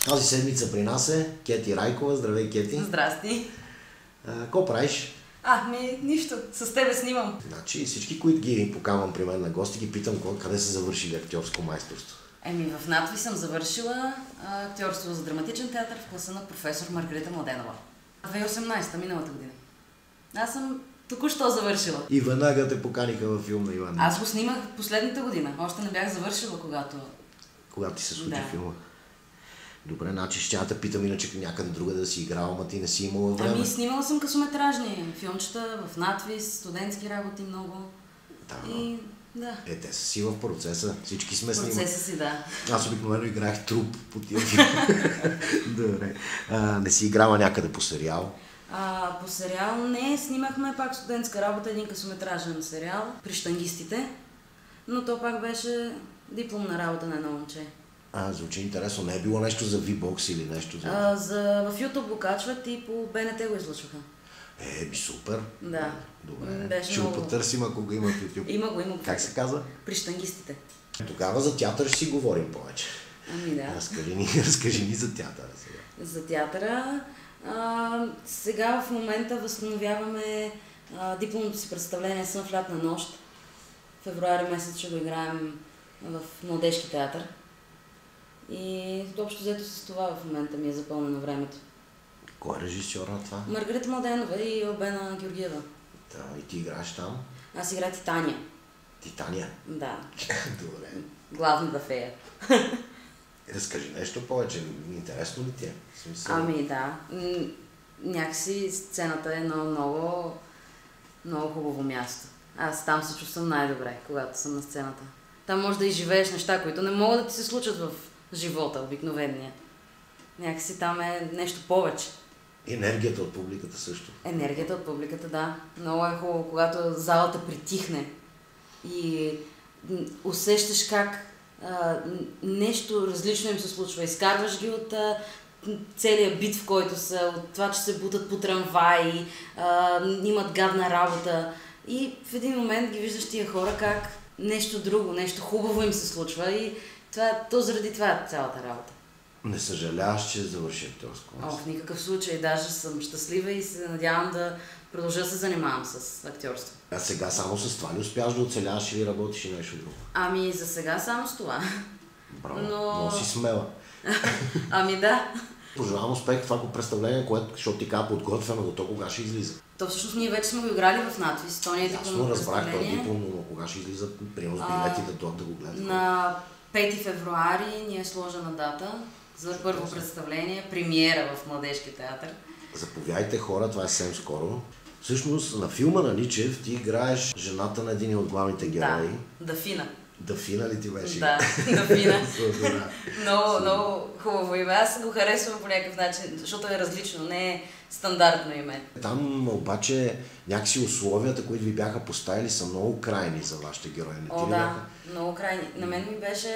Тази седмица при нас е Кети Райкова. Здравей, Кети. Здрасти. Какво правиш? Нищо. С тебе снимам. Значи всички, които ги поканвам при мен на гости, ги питам къде са завършили актьорско майсторство. В НАТВИ съм завършила актьорство за драматичен театър в класа на професор Маргарита Младенова. 2018, миналата година. Аз съм току-що завършила. И веднага те поканиха във филм на Иван. Аз го снимах последната година. Още не бях завършила, Когато ти се случи да. филма. Добре, значи ще те питам иначе някъде друга да си играла, ама ти не си имала време. Снимала съм късометражни филмчета в НАТВИ, студентски работи много. Да. И да. Те са си в процеса, всички сме снимали. Процеса си, да. Аз обикновено играх труп по тия филми. Добре. Не си играла някъде по сериал? По сериал не, снимахме пак студентска работа, един късометражен сериал при щангистите, но то пак беше дипломна работа на едно момче. Звучи интересно. Не е било нещо за V-Box или нещо за... В YouTube го качват и по БНТ го излъчваха. Супер. Да. Добре. Ще го потърсим, ако го има в YouTube. Има го. Как се казва? При щангистите. Тогава за театър ще си говорим повече. Да. Разкажи ни за театъра сега. За театъра. Сега в момента възстановяваме дипломното си представление "Сън в лятна нощ". Февруари месец ще го играем в Младежки театър. И общо взето с това в момента ми е запълнено времето. Кой е режисьор на това? Маргарита Младенова и Албена Георгиева. Да, и ти играеш там? Аз играя Титания. Титания? Да. Добре. Главната фея. Разкажи нещо повече. Интересно ли ти е? Да. Някакси сцената е много хубаво място. Аз там се чувствам най-добре, когато съм на сцената. Там може да изживееш неща, които не могат да ти се случат в живота, обикновения. Някакси там е нещо повече. Енергията от публиката също. Енергията от публиката, да. Много е хубаво, когато залата притихне и усещаш как нещо различно им се случва. Изкарваш ги от целия бит, в който са, от това, че се бутат по трамваи, имат гадна работа. И в един момент ги виждаш тия хора как нещо друго, нещо хубаво им се случва и заради това е цялата работа. Не съжаляваш, че завърши актьорско? В никакъв случай. Даже съм щастлива и се надявам да продължа да се занимавам с актьорство. А сега само с това ли успяваш да оцеляваш или работиш и нещо друго? За сега само с това. Браво, но си смела. Да. Пожелавам успех в това представление, защото ти каза подготвено, до то кога ще излиза? То всъщност ние вече сме го играли в НАТВИ, с тония дипломно разбрах този диплом, но кога ще излиза, примерно с билети да го гледат? На 5 февруари ни е сложена дата за първо представление, премиера в Младежки театър. Заповядайте, хора, това е съвсем скоро. Всъщност на филма на Ничев ти играеш жената на един от главните герои. Да, Дафина. Дафина ли ти беше? Да, Дафина. Много хубаво име. Аз го харесвам по някакъв начин, защото е различно, не е стандартно име. Там обаче някакси условията, които ви бяха поставили, са много крайни за вашите герои. Много крайни. На мен ми беше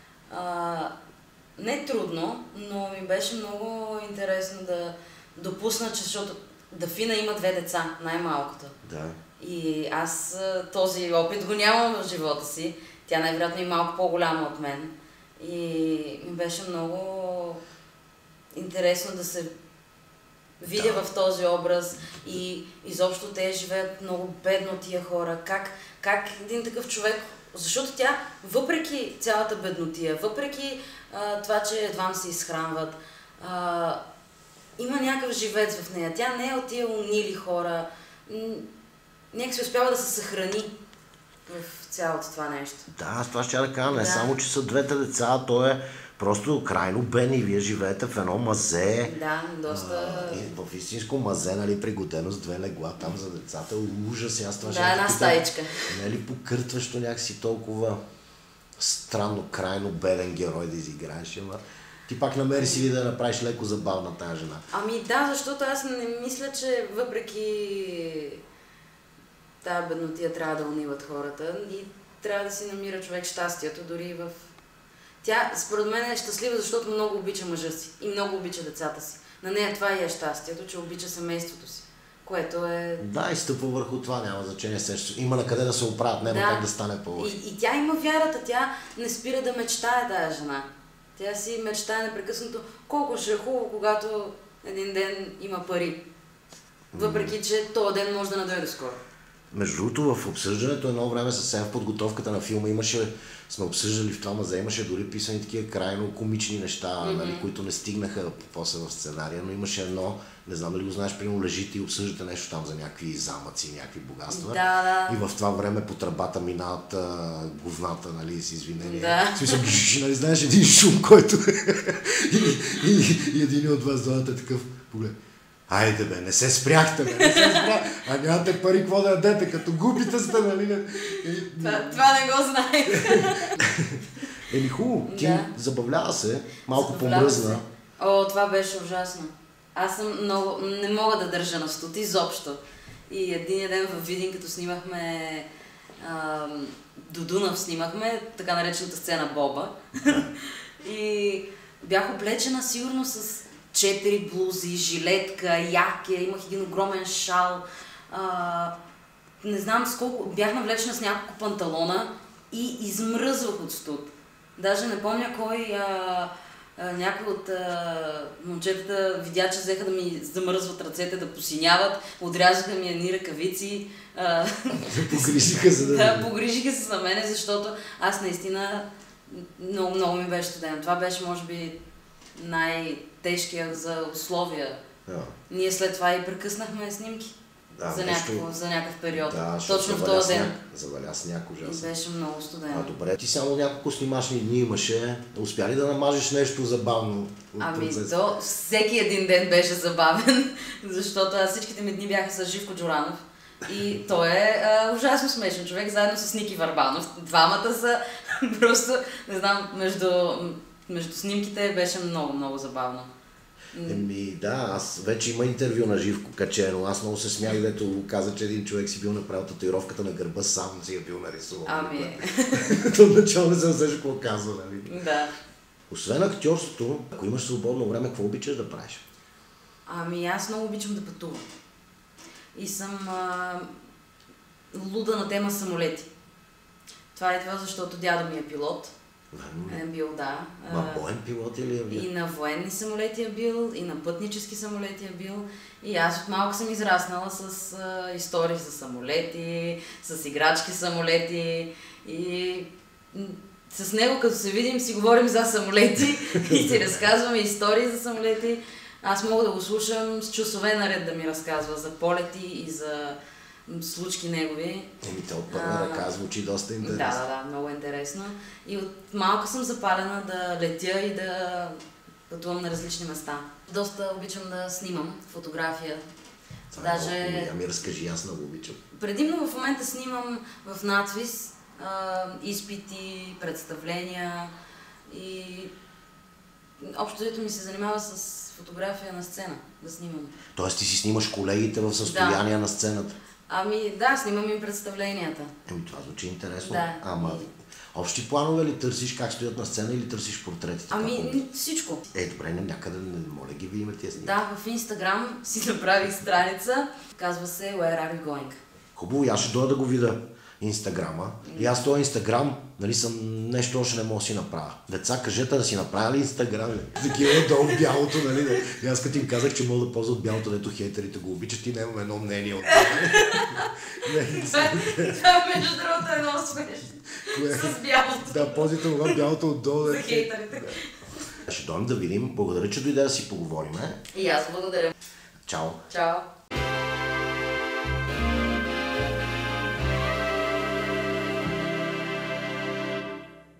не трудно, но ми беше много интересно да допусна, защото Дафина има 2 деца, най-малкото. Да. И аз този опит го нямам в живота си. Тя най-вероятно е малко по-голяма от мен. И ми беше много интересно да се видя в този образ и изобщо те живеят много бедно тия хора. Как един такъв човек, защото тя, въпреки цялата беднотия, въпреки това, че едва се изхранват, има някакъв живец в нея. Тя не е от тия унили хора. Някак се успява да се съхрани в цялото това нещо. Да, аз това ще да кажа, не само, че са 2 деца, то е просто крайно бедни. Вие живеете в едно мазе. Да, доста... В истинско мазе, нали, пригодено с 2 легла там за децата. Ужас, аз това ще една стаичка. Не е ли покъртващо някакси толкова странно, крайно беден герой да изиграеш, ама... Ти пак намери си ли да направиш леко забавна тази жена? Да, защото аз не мисля, че въпреки тази беднотия трябва да униват хората и трябва да си намира човек щастието, дори в... Тя, според мен, е щастлива, защото много обича мъжа си и много обича децата си. На нея това и е щастието, че обича семейството си, което е... Да, и стъпва върху това, няма значение. Има на къде да се оправят, няма как да стане по-лошо. И тя има вярата, тя не спира да мечтае тази жена. Тя си мечтае непрекъснато колко ще е хубаво, когато един ден има пари. Въпреки, че този ден може да не дойде скоро. Между другото, в обсъждането едно време съвсем в подготовката на филма сме обсъждали в това мазе, имаше дори писани такива крайно комични неща, нали, които не стигнаха после в сценария, но имаше едно, не знам дали го знаеш, примерно лежите и обсъждате нещо там за някакви замъци, някакви богатства. Да. И в това време по тръбата минават говната, нали, с извинение. Да. В смисъл, нали, знаеш един шум, който и един от вас двамата е такъв поглед. Айде бе, не се спряхте, а нямате пари, какво да ядете, като губите сте, нали? Това не го знаех. Хубаво, ти забавлява се, малко Забавлява помръзна. О, това беше ужасно. Аз съм много, не мога да държа на студ изобщо. И един ден в Видин, като снимахме до Дунав снимахме, така наречената сцена Боба. И бях облечена сигурно с 4 блузи, жилетка, якия, имах един огромен шал. Не знам с колко, бях навлечена с няколко панталона и измръзвах от студ. Даже не помня кой, някой от момчетата видя, че взеха да ми замръзват ръцете, да посиняват, отрязаха ми едни ръкавици. Погрижиха се да, погрижиха се за мене, защото аз наистина много ми беше студено. Това беше, може би, най-тежкия за условия. Ние след това и прекъснахме снимки. За някакъв период. Точно в този ден. Заваля сняг ужасно. Беше много студено. Добре, ти само няколко снимачни дни имаше. Успя ли да намажеш нещо забавно? Всеки един ден беше забавен, защото всичките ми дни бяха с Живко Джуранов. И той е ужасно смешен човек, заедно с Ники Върбанов. Двамата са просто, не знам, между снимките беше много забавно. Аз вече има интервю на Живко качено. Аз много се смях, дето каза, че един човек си бил направил татуировката на гърба, сам си я бил нарисувал. То начало не се усеща какво казва, нали? Да. Освен актьорството, ако имаш свободно време, какво обичаш да правиш? Аз много обичам да пътувам. И съм луда на тема самолети. Това е това, защото дядо ми е пилот. Е бил, да. Боен пилот или е бил? И на военни самолети е бил, и на пътнически самолети е бил. И аз от малко съм израснала с истории за самолети, с играчки самолети. И с него, като се видим, си говорим за самолети и си разказваме истории за самолети. Аз мога да го слушам с часове наред да ми разказва за полети и за случки негови. То от първа ръка звучи доста интересно. Да, много интересно. И от малко съм запалена да летя и да пътувам на различни места. Доста обичам да снимам фотография. Ми разкажи, аз много обичам. Предимно в момента снимам в надвис изпити, представления и общо ми се занимава с фотография на сцена, да снимам. Тоест ти си снимаш колегите в състояние на сцената? Снимам им представленията. Това звучи интересно. Да. Общи планове ли търсиш как стоят на сцена или търсиш портретите? Всичко. Добре, някъде моля ги видим тия снимки. Да, в Инстаграм си направих страница, казва се Where Are You Going? Хубаво, аз ще дойда да го видя Инстаграма. И аз този Инстаграм, нали, съм нещо още не мога да си направя. Деца, кажете да си направя ли Инстаграм? Такива долу в бялото, нали? И аз като им казах, че мога да ползват бялото, дето хейтерите го обичат и нямам едно мнение от това. Това между другото е много смешно. С бялото. Да, ползвайте му бялото отдолу. За хейтерите. Ще дойдем да видим. Благодаря, че дойде да си поговорим. И аз благодаря. Чао. Чао.